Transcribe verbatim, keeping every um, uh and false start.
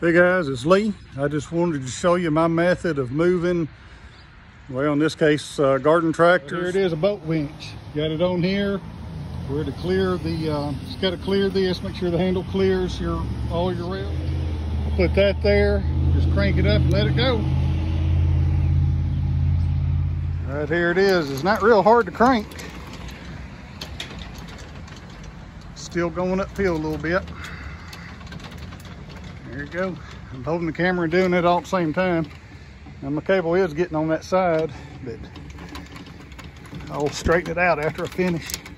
Hey guys, it's Lee. I just wanted to show you my method of moving, well in this case, uh, garden tractors. Here it is, a boat winch. Got it on here. We're to clear the, uh, just got to clear this, make sure the handle clears your all your rail. I'll put that there, just crank it up and let it go. Right here it is. It's not real hard to crank. Still going uphill a little bit. There you go. I'm holding the camera and doing it all at the same time. And my cable is getting on that side, but I'll straighten it out after I finish.